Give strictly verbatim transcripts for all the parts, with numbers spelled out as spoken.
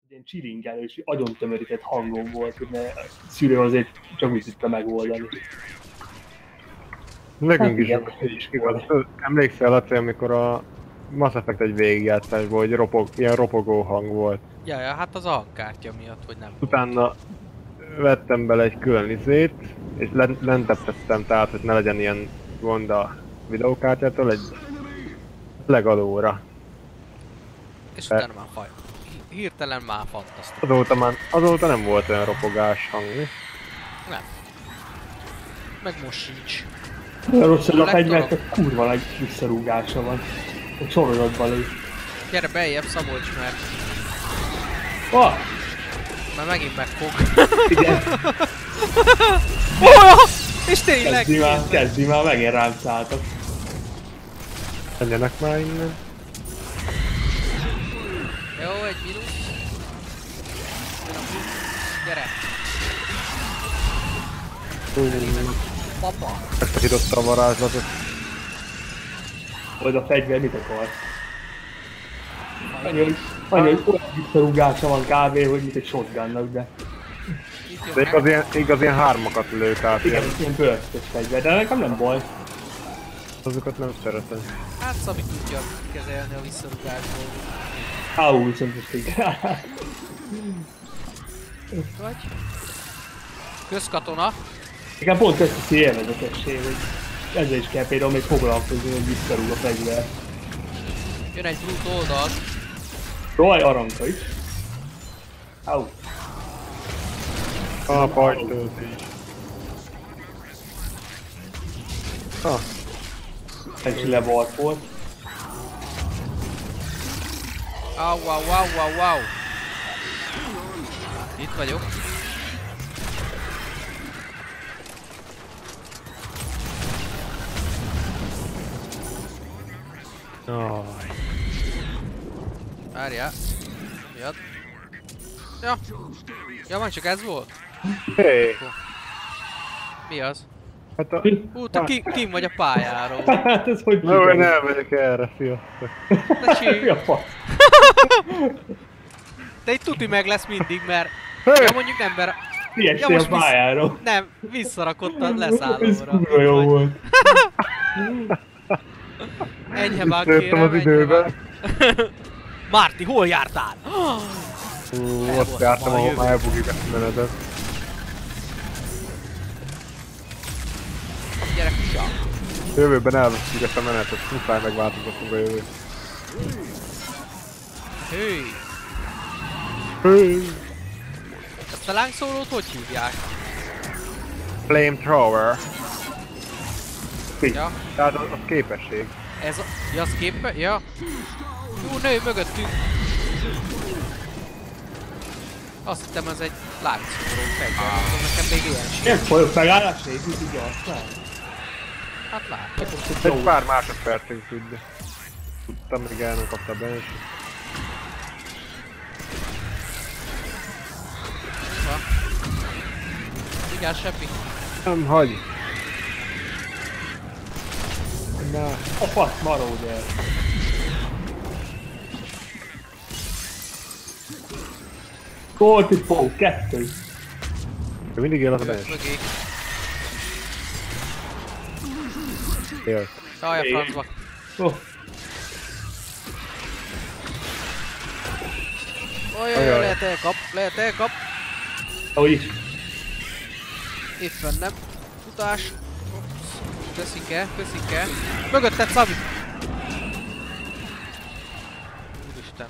ilyen csilingelős, agyon tömörített hangom volt, hogy ne, a szülő azért csak úgy tudta megoldani. Nekünk Hát is, igen, is igaz. Emlékszel, Laci, amikor a Mass Effect egy végigjátszásban, hogy ropog, ilyen ropogó hang volt. Ja, ja, hát az a hangkártya miatt, hogy nem Utána volt. vettem bele egy külön izét, és lenteptettem, tehát hogy ne legyen ilyen gond a videókártyától, egy legalóra. És utána már faj. Hirtelen már fantasztikus. Azóta már, azóta nem volt olyan ropogás hang, mi? Nem. Meg most sincs. Olyan rossz, hogy a fegyvertek kurva nagy visszarúgása van. A sorozatban lép. Gyere beljebb, Szabolcs, mert... Ah! Mert megint megfog. Igen. Oh, és tényleg! Kezdi már, kezdi már, megint rám szálltak. Menjenek már innen. Jó, egy mínusz. Jön a plusz. Gyere! Papa! Megszakította a varázslatot. Vagy a fegyver mit akarsz? Annyi, hogy annyi, hogy olyan visszarúgása van kb. Hogy mint egy shotgunnak, de... De igaz ilyen, igaz ilyen hármakat lő, tehát igen, ilyen, ilyen bőrszös fegyver, de nekem nem baj. azokat nem szeretem. Hát Szabi tudja kezelni a visszarugásból. Áú, viszont most így. Vagy? Közkatona. Nekem pont ezt teszi élvezetessé, hogy ezzel is kell például még foglalkozni, hogy visszarúg a fegyver. Jön egy brut oldal. Rohaj aranka is. Áú. A pajtőt is. Ah. Ez is levarpolt. Au, au, au, au, au. Itt vagyok. Oh. Várjál. Jad. Ja. Ja, majd csak ez volt? Hey. Mi az? Hát a... Hú, te ki, kim vagy a pályáról. Hát ez hogy No, én elmegyek erre, sziasztok. Ne csíj. Mi a fasz? De itt tuti meg lesz mindig, mert... Hey. Ja, mondjuk nem, mert... Ilyesé Ja, a most vissz- pályáról. Nem, visszarakott a Ez leszállóra. kurva jó volt. Enyhe bár Visszajöttem kérem, az időben. enyhe Márti, hol jártál? Hú, El ott voltam jártam, a ahol jövő. már elbukik a menetet. Gyere, kusa. Jövőben elveszünk ezt a menetet, muszáj megváltoztatunk a jövőt. Hőj! Hey. Ezt a lángszólót hogy hívják? Flamethrower. Ja, Tehát az, az képesség. ez a... Ja, az képe? Ja. Jó, nő mögöttünk. Azt hittem, ez egy lángszóró fegyver, mondom, nekem még ilyen sem. Ilyen folyok megállás nélkül tudja használni. Hát látod. Egy pár másodpercig tudja. Tudtam, még el nem kapta be és... Ha. Vigyázz, Sepi. Nem hagy. Na. A fasz maróder. Kortipó, kettő. Ő mindig él az Jövök bens. mögé. Él. Jaj, a francba. Oh. Ojjaj, lehet elkap, lehet elkap. Ahogy is. Itt van, nem. Futás. Köszike, köszike. Mögötted, Szabi! Úristen.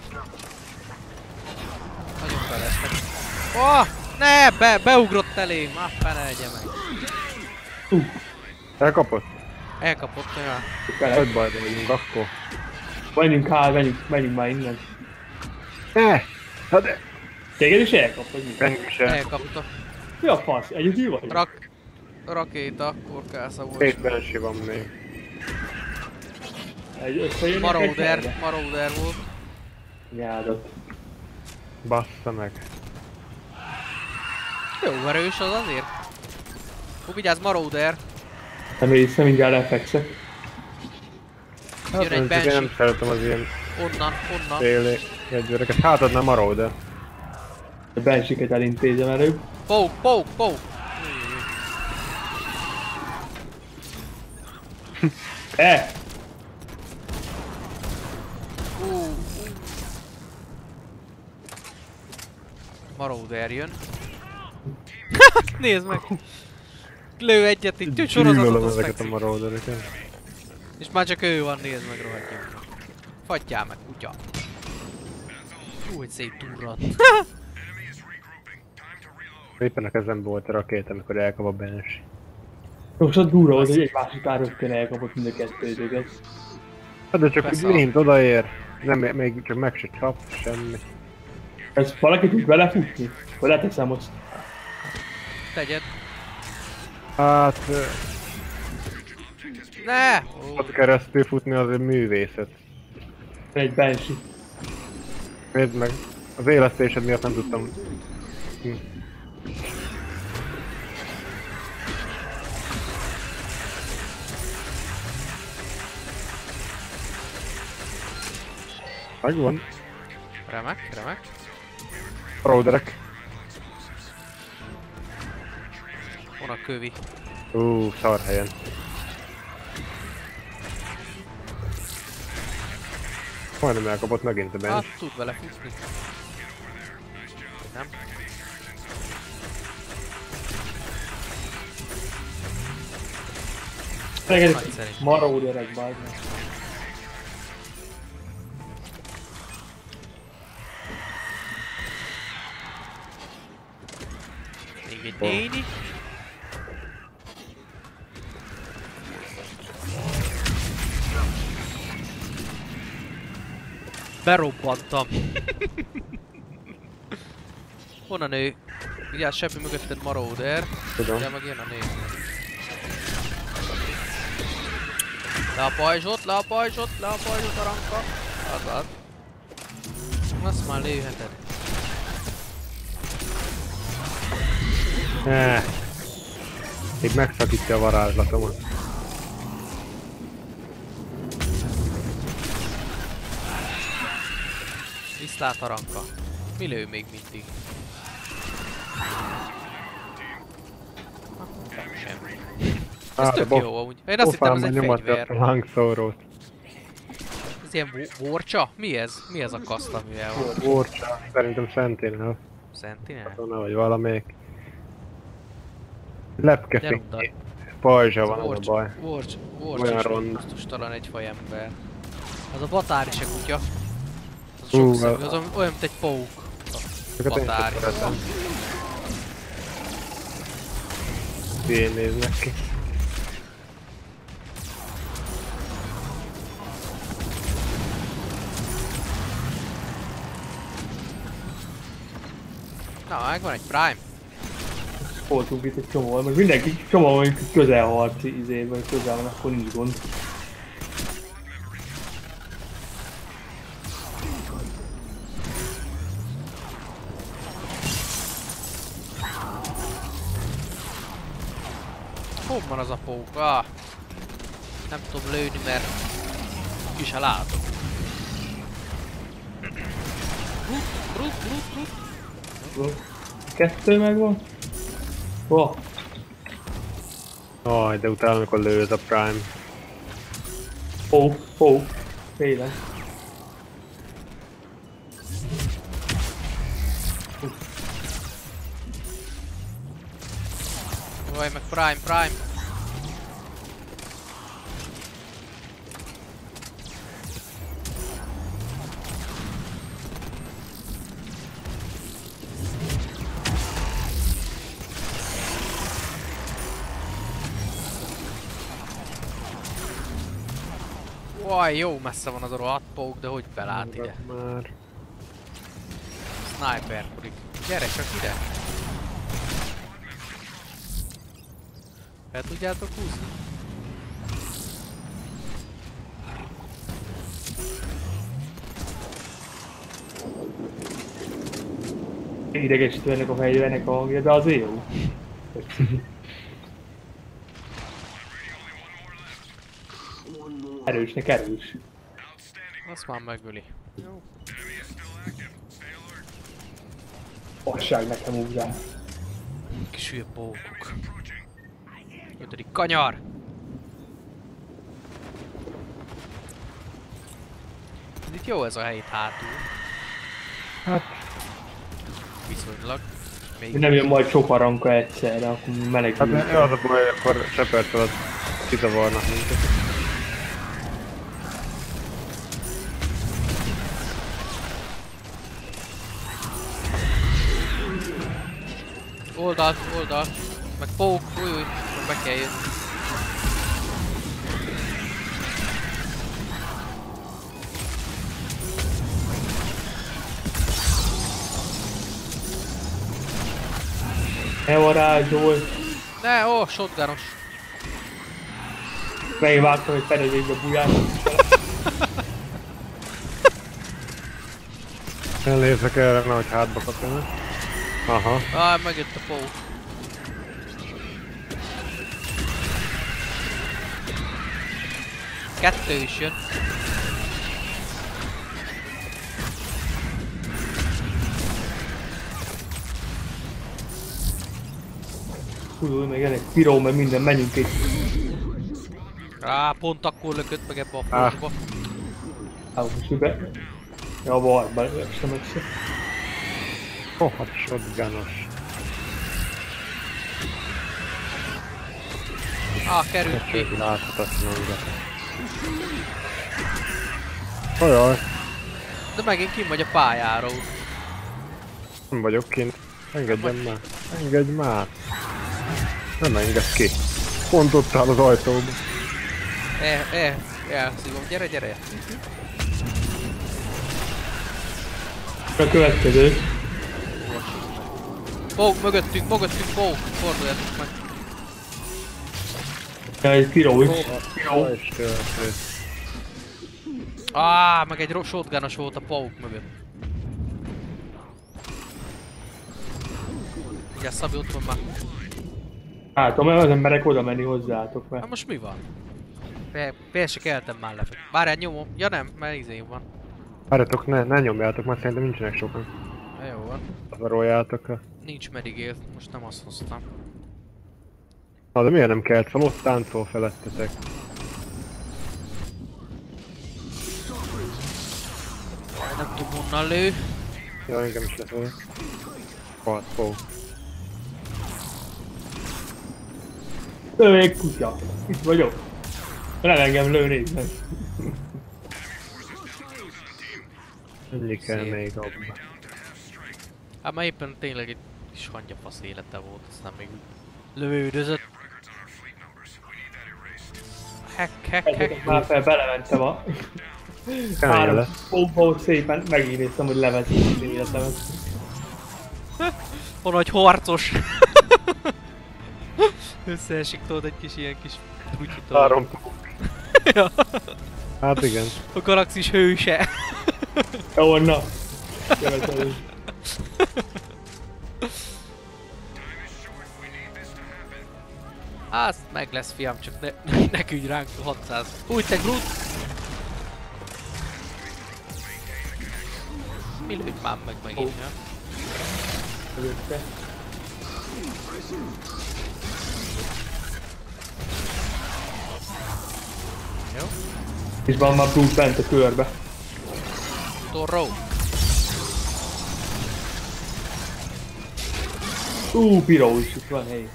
Nagyon feleztek. Oh! Ne! Be, beugrott elém! Ah, fene legye meg. Uh. Elkapott? Elkapott olyan. Öt bajba vagyunk akkor. Menjünk hát, menjünk, menjünk már innen. Ne! Hát de... Téged is elkap, vagy mit? Engem sem. Elkapta. Mi a fasz? Egyedül vagy? Rak... Rakéta, korkásza volt. Két bensi van még. Egy összejönnek Marauder, egy Marauder volt. Nyádat. Bassza meg. Jó erős az azért. Hú, vigyázz, Marauder. Nem észre, mindjárt lefekszek. Jön egy Hát, én Banshee. nem szeretem az ilyen Onnan, onnan. fél jegyvereket. Hát adna Marauder. A bensiket elintézem előbb. Pók, pók, pók! E! Uh, uh. Marauder jön. Nézd meg! Lő egyet itt, sorozatot Gyűlölöm azt ezeket a fekszik. maraudereket. És már csak ő van, nézd meg, rohadjon. Fagyjál meg, kutya. Hú, hogy szétdurrant. Éppen a kezembe volt a rakét, amikor elkap a Banshee. Most ott durva volt, hogy egymás után rögtön elkapott mind a kettőtöket. Hát de csak Persze. úgy lént odaér. Nem, még csak meg se csap, semmi. Ez valaki tud belefutni? Vagy leteszem azt. Tegyed. Hát... Ne! ott keresztül futni az egy művészet. Egy Banshee. Nézd meg, az élesztésed miatt nem tudtam... Hm. Megvan. Remek, remek. Marauderek. Van a kövi. Ú, szar helyen. Majdnem elkapott megint a Hát Banshee. tud vele futni. Nem? Reggel Nagyszerű. marauderek bármi. Még egy néni. Berobbantam. Hol a nő? Vigyázz, Seppi mögötted marauder. Tudom. De meg jön a nő. Le a pajzsot, le a pajzsot, le a pajzsot a ranka. Az az. Azt már lőheted. Eh. Még megszakítja a varázslatomat. Viszlát a ranka. Mi lő még mindig? Nem semmi. Ez Á, tök bof- jó amúgy. Én azt hittem ez egy fegyver. a hangszórót. Ez ilyen vo- vorcsa? Mi ez? Mi ez a kaszt, amivel van? Vorcsa, szerintem Sentinel. Sentinel? Katona vagy valamelyik. Gyere Lepkefény. oda. Pajzsa Ez van, az a Vorcs, baj. Vorcs, Vorcs Olyan is ronda. gusztustalan egy fajember. Az a batári se kutya. Az Hú, sokszemű, a- az olyan, mint egy pók. Ezeket én sem Batári. szeretem. Hülyén néznek ki. Na, megvan egy Prime. Voltunk itt egy csomó, most mindenki csomó van itt közelharci izében, közel van, akkor nincs gond. Hol van az a pók? Ah. Nem tudom lőni, mert ki se látok. Rut, rut, rut, rut. Kettő megvan. Oh, Aj, de utána amikor lőd a Prime. ó, ó, félek. Vaj, meg Prime, Prime. Vaj, jó messze van az a rohadt pók, de hogy belát ide? Már. Sniperkodik. Gyere csak ide! Fel tudjátok húzni? Idegesítő ennek a fegyvernek a hangja, de azért jó. Erősnek erős. Azt már megöli. Jó. Fasság nekem ugrál. Kis hülye pókok. Ötödik kanyar! Itt jó ez a hely itt hátul. Hát... Viszonylag. Még nem jön majd sok aranka egyszerre, akkor menekülünk. Hát az a baj, akkor Shepardtől az kizavarnak minket. Oldalt, oldalt. Meg pók, új, új, be kell jönni. Elvarázsol. Ne, ó, shotgunos. Megint vártam, hogy fedezésbe bujás. Elnézek erre, nehogy hátba kapjanak. Aha. Ah, megjött a pók. Kettő is jön. Tudod, meg ennek piró, meg minden, menjünk itt. Á, pont akkor lökött meg ebbe a fosba. Á, most be. Ja, a varba estem össze. Oh, hát shotgunos. Á, került ki. Láthatatlanul. Ajaj. De megint kim vagy a pályáról. Nem vagyok kint. Engedjen már. Engedj már. Nem engedj ki. Pont ott áll az ajtóban. Eh, eh, elszívom. Gyere, gyere. A következő. Pók, mögöttünk, mögöttünk, pók. Forduljatok meg. Ja, egy piró is. Piró. Á, meg egy shotgunos volt a pók mögött. Ugye Szabi, ott van már. Hát, mert az emberek oda menni hozzátok, mert... Hát most mi van? Persze keltem már lefek. Várjál, nyomom. Ja nem, mert izé van. Várjatok, ne, ne nyomjátok, mert szerintem nincsenek sokan. Ja, jó van. Zaroljátok el. Nincs medigél, most nem azt hoztam. Na, de miért nem kelt fel? Ott táncol felettetek. Nem tudom honnan lő. Ja, engem is lefele. Halt, fó. Lőjék kutya! Itt vagyok! Nem engem lőni, meg. Ennyi kell Szép. még abba. Hát már éppen tényleg egy kis hangyafasz élete volt, aztán még lövődözött. Hack, hack, hack. Már fel belementem a... Kemény Három lesz. pompa, hogy szépen megírtam, hogy levezet az életemet. Hol nagy harcos! Összeesik tudod egy kis ilyen kis trutyitól. Három pók. Ja. Hát igen. A galaxis hőse. Jó, na. Követelő. Azt meg lesz fiam, csak ne, ne küldj ránk hatszáz. Úgy te Groot! Mi lőtt már meg megint, ja? Előtte. Jó? És van már Bruce bent a körbe. Torro! Ú, piró is itt van, hely.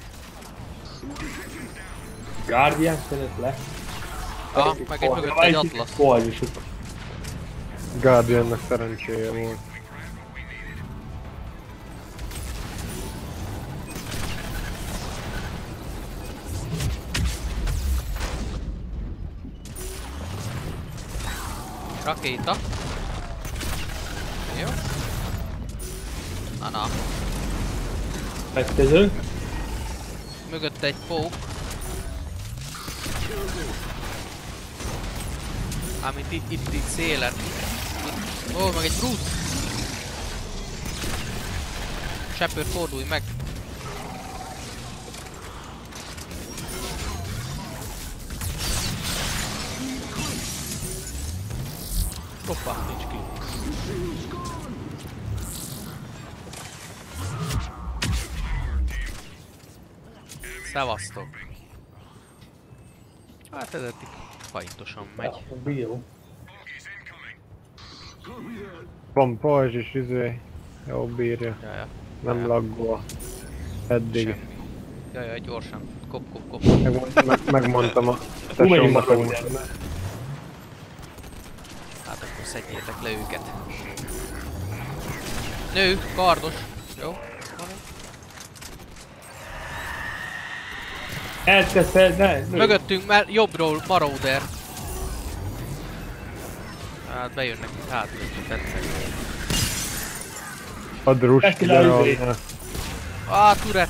Guardian szeret le. Ah, meg egy mögött egy atlasz. Koaljusuk. Guardiannek szerencséje volt. Rakéta. Jó. Na na. Következő. Mögött egy pók. Mármint itt, itt, itt szélen. Itt. Ó, meg egy Groot. Shepard, fordulj meg. Hoppá, nincs ki. Szevasztok. Hát ez eddig fajtosan megy. Bio. Van pajzs is, izé. Jó bírja. Jaja. Nem Jaja. laggol. Eddig. Semmi. Jaja, gyorsan. Kop, kop, kop. Meg, meg, megmondtam a megyünk tesómnak, a hogy... Hát akkor szedjétek le őket. Nő, kardos. Jó? Van egy. Elteszed, ne, ne. Mögöttünk, mert jobbról Marauder. Hát bejönnek itt hátul, hogy tetszek. Add rust Ezt ide ide a... izé. Á, Turet!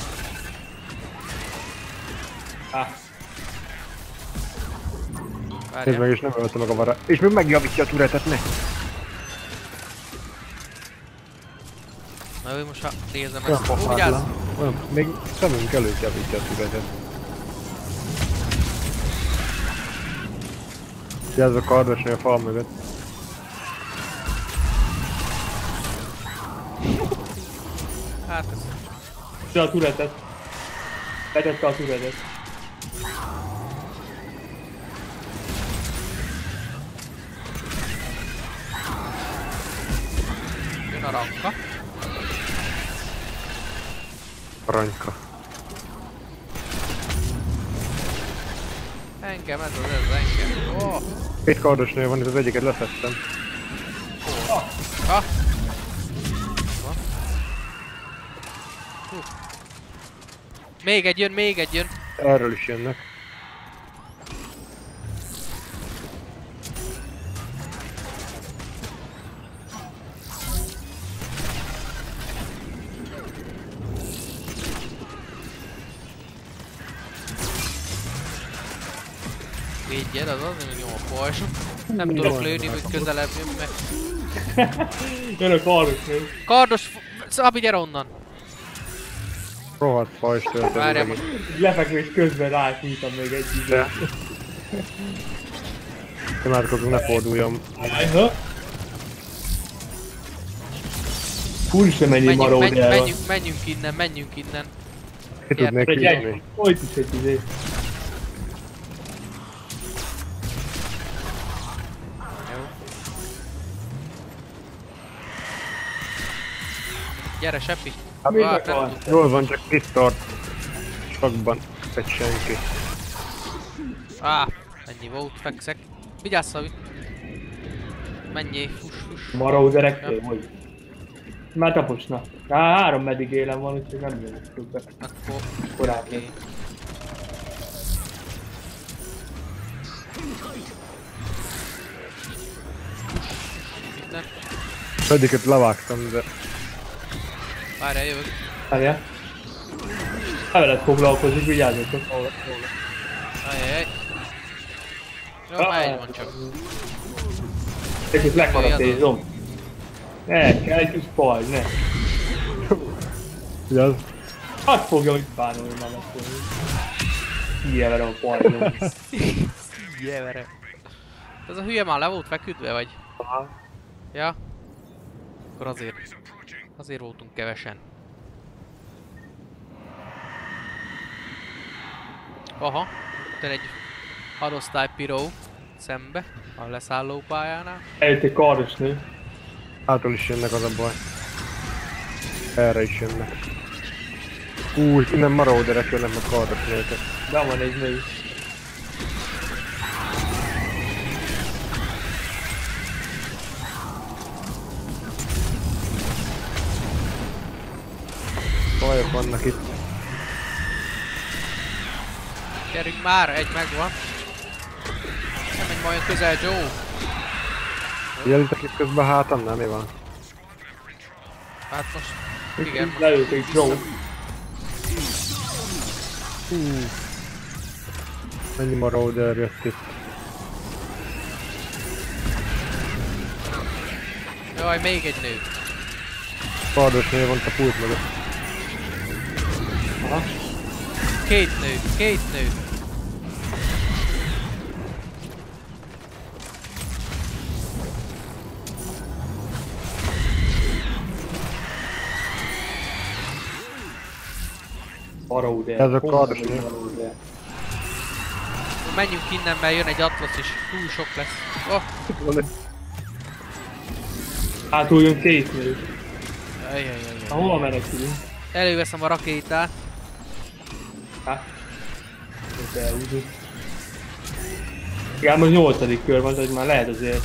Ah, Nézd Várjál. meg, és nem ölte meg a vara. És még megjavítja a turetet, ne! Na ő most ha nézem Olyan ezt. Ó, vigyázz! pofátlan. Olyan, még szemünk előtt javítja a turetet. Vigyázz a kardosnő a fal mögött. Hát ez... de a turetet. Betette a turetet. Jön a ranka. Aranyka. Engem, ez az, ez engem. Ó! Oh. Két kardosnő van, és az egyiket leszedtem. Ha! Van. Hú. Még egy jön, még egy jön. Erről is jönnek. Védjed, az az, hogy jó a pajzsok. Nem tudok lőni, hogy közelebb jön meg. Jön a kardos nő. Kardos, Szabi, gyere onnan! Rohadt fajs töltött. Várjál most. Lefekvés közben ráfújtam még egy időt. De. Imádkozunk, ne forduljon. Ajha. Úristen, mennyi Menjünk, maró menjünk, el van. menjünk, menjünk innen, menjünk innen. Ki tudnék Egy egy, hívni. hogy is egy izé. Jó. Gyere, Seppi! Hát Még Ah, meg nem van. tudtam. Jól van, csak itt tart. Sakban egy senki. Á, ennyi volt, fekszek. Vigyázz, Szabi! Menjél, fuss, fuss. Marauderektől, Ja. vagy? Már taposna. Á, három meddig élem van, úgyhogy nem jövök többbe. Akkor... Korábban. Oké. Innen. Egyiket levágtam, de... Várjál, jövök. Várjál. Nem veled foglalkozik, vigyázzatok. Ajjajjaj. Jó, Ah. már egy van csak. Egyébként megmaradt Jöjjön. ézom. Ne, kell egy kis pajzs, ne. Vigyázz. Azt fogja, hogy bánulni már lesz. Hülye velem a pajzsom. Jevere. Ez a hülye már le volt feküdve, vagy? Aha. Ja? Akkor azért... Azért voltunk kevesen. Aha, itt egy hadosztály piró szembe, a leszálló pályánál. Eljött egy kardos nő. Hátul is jönnek, az a baj. Erre is jönnek. Új, innen marauderek jönnek, meg kardosnőket. De van egy nő. Bajok vannak itt. Gyerünk már, egy megvan. Nem menj majd közel, Joe. Figyelitek itt közben hátam, nem mi van? Hát most... Igen, most... Leült egy Joe. Hú. Mennyi marauder jött itt. Jaj, még egy nő. Kardosnő van a pult mögött. Aha. Két nő, két nő. Baróder. Ez a kardos. Menjünk innen, mert jön egy atlasz is. Túl sok lesz. Oh. Hátul jön két nő. Ajajajaj. Na hova menekülünk? Előveszem a rakétát. Hát. Ezt elhúzunk. Igen, most nyolcadik kör van, tehát már lehet azért.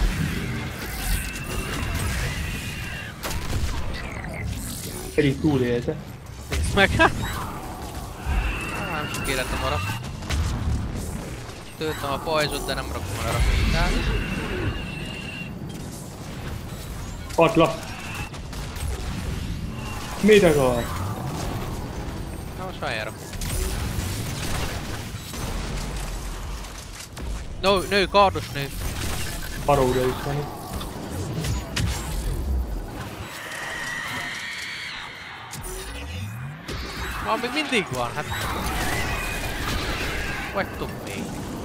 Egyik túlélte. Nézd meg! Hát. Nem sok életem maradt. Töltöm a pajzsot, de nem rakom el a rakétát. Atlasz! Mit akar? Na most már elrakom. No, nő, kardos nő. Baróder is van. Ma még mindig van, hát... Vagytok még.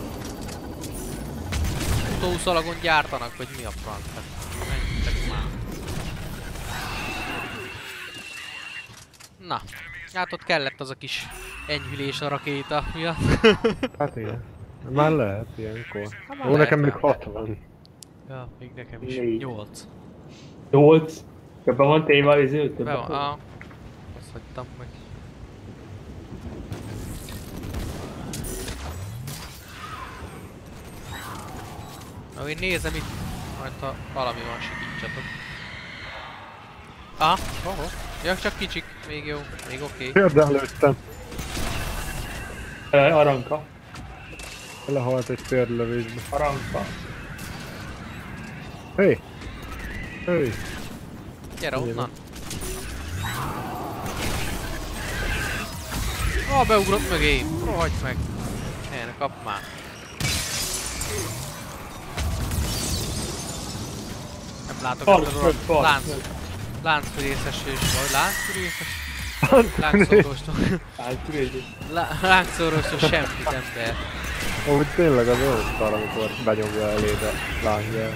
Utószalagon gyártanak, vagy mi a franc? Hát, menjetek már. Na, hát ott kellett az a kis enyhülés a rakéta miatt. Hát igen. Már lehet ilyenkor. Hát Ó, nekem még hatvan. Ja, még nekem is nyolc. nyolc? Be van téve az izé? Be van, ah. Azt hagytam meg. Na, én nézem itt, majd ha valami van, segítsatok. Ah, oh, oh. Ja, csak kicsik, még jó, még oké. Okay. Kérde előttem. Aranka. Lehalt egy térdlövésbe. Aranka. Hé! Hé! Gyere onnan! Ah, beugrott mögém! Rohagy meg! Ne, ne kap már! Nem látok ezt a lánc... Láncfűrészes és vagy láncfűrészes? Láncszorostól. Láncszorostól semmit ember. Ahogy tényleg az olyan szar, amikor benyomja eléd a lángját.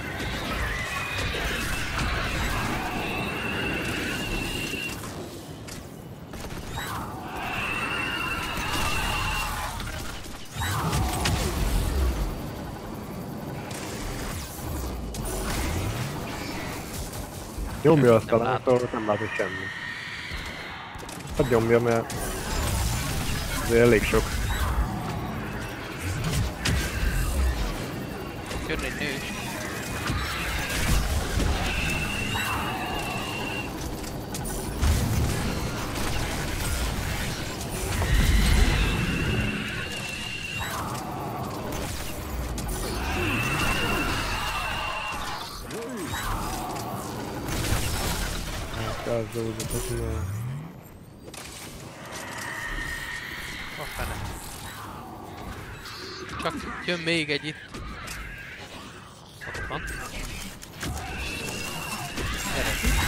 Nyomja azt a láncszorot, nem látod semmit. Hát nyomja, mert azért elég sok. Jön egy nő is. Elzódott az ilyen. A fene. Csak jön még egy itt. Ott van. Gyere.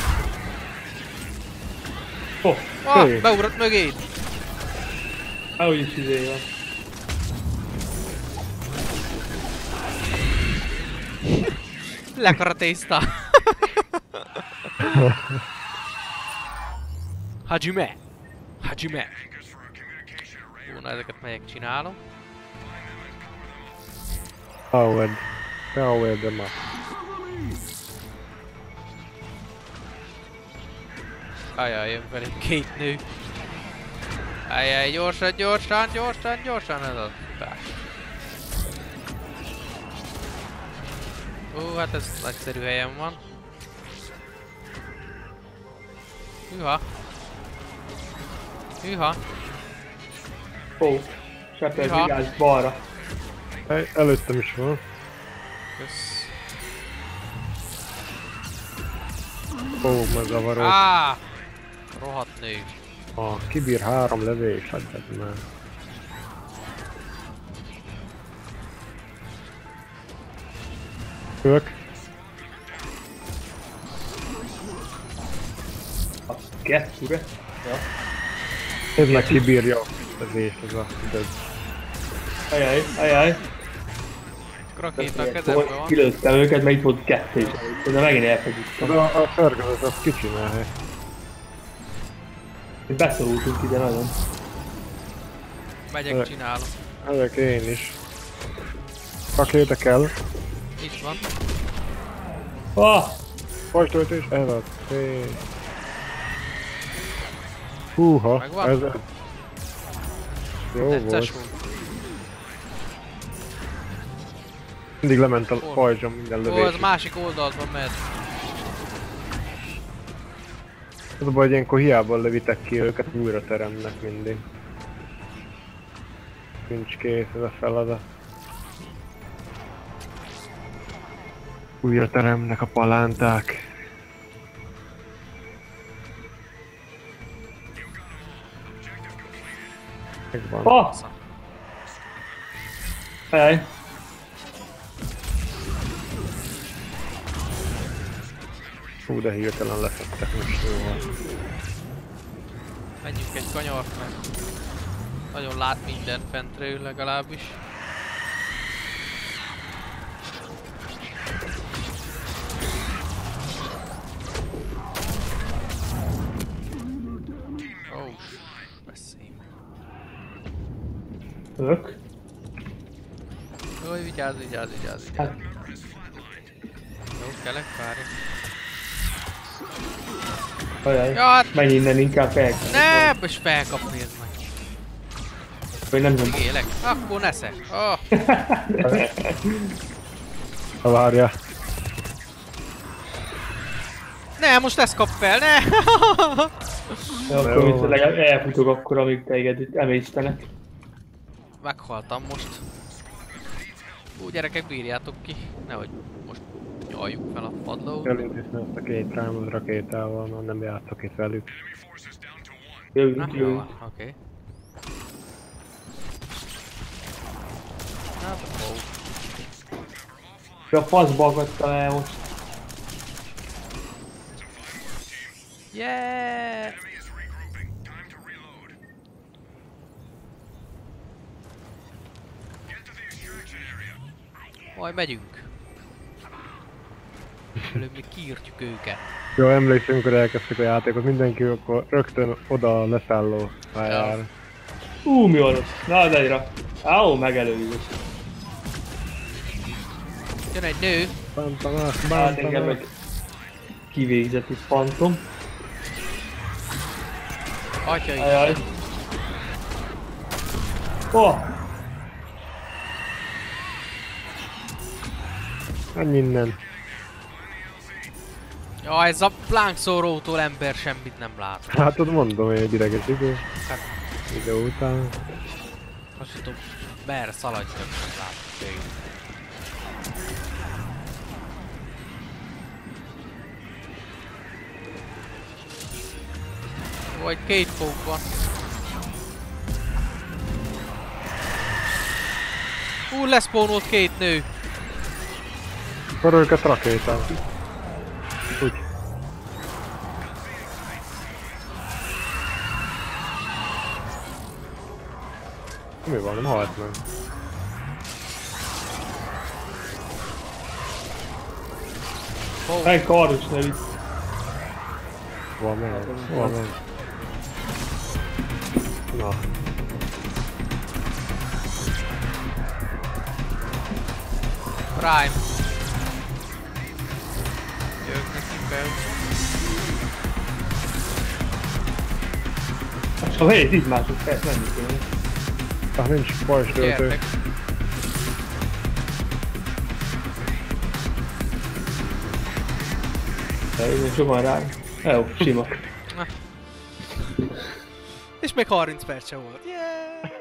Oh, ah, hey. Beugrott mögéd! Ahogy is izé van. Lekaratézta! Hajime! Hajime! Jó, na ezeket melyek csinálom. Howard. Howard de ma. Ajaj, jön velünk két nő. Ajaj, gyorsan, gyorsan, gyorsan, gyorsan ez a futás. Ó, hát ez nagyszerű helyen van. Hűha. Hűha. Ó, Shepard, vigyázz balra. Hey, előttem is van. Kösz. Ó, megzavaró. Áááá! Rohadt nő. Ah, kibír három lövés, hagyjad már. Kök. A kettőre. Ja. Ez meg kibírja az és ez a dög. Ajaj, ajaj. Rakéta a kezemben van. Kilőttem őket, meg itt volt kettő is. De megint elfegyüttem. De a, a szerkezet az kicsi már. Beszorultunk ide nagyon. Megyek, csinálom. Ezek én is. Rakéta kell. Itt van. Ah! Fajtöltés, ez az. Hé. Húha, Megvan? ez... Jó Necces volt. volt. Mindig lement a pajzsom minden Ó, lövés. az másik oldalban mehet. Az a baj, hogy ilyenkor hiába lövitek ki őket, újra teremnek mindig. Nincs kész ez a feladat. Újra teremnek a palánták. Megvan. Ah! Ajaj. Hú, de hirtelen leszedtek most jóval. Menjünk egy kanyart, mert nagyon lát mindent fentről legalábbis. Ó, beszélj. Ök. Jó, vigyázz, vigyázz, vigyázz, vigyázz. Jó, kelek, várj. Ajaj. Ja, hát... Menj innen, inkább felkapni. Ne, és felkapni ez meg. Vagy nem tudom. Élek, akkor nesze. Oh. Ha várja. Ne, most ezt kap fel, ne! Ja, akkor viszont legalább elfutok akkor, amíg téged itt emésztenek. Meghaltam most. Úgy gyerekek, bírjátok ki. Nehogy most nyaljuk fel a padlót. Elintézni ezt a két rámos rakétával, mert nem játszok itt velük. Jövünk, Na, jó jövünk. van, oké. Okay. Hát, ó. Ja, faszba akadtam el most. Yeah! Majd megyünk. Előbb még kiírtjuk őket. Jó, emlékszem, amikor elkezdtük a játékot, mindenki akkor rögtön oda a leszálló pályára. Ú, mi van ott? Na, de egyre. Áó, megelőzés. Jön egy nő. Bántanak, Hát engem bántanak. meg kivégzett itt fantom. Atya is. Ajaj. Oh! Menj innen. Ja, ez a lángszórótól ember semmit nem lát. Hát ott mondom, hogy egy ideges idő. Hát, Idő után. azt tudom, merre szaladjak, nem látok téged. Vagy két fók van. Ú, leszpónolt két nő. Akkor őket rakétán. Úgy. Mi van, nem halt meg. Oh. Egy kardos nevű. Hol meg? Hol meg? Na. Prime. Jövök nekik be. Csak hely, tíz másodperc, nem kéne. Ah, nincs pajzstöltő. Gyertek. De én sokan rá. Jó, sima. És még harminc perc sem volt. Yeah!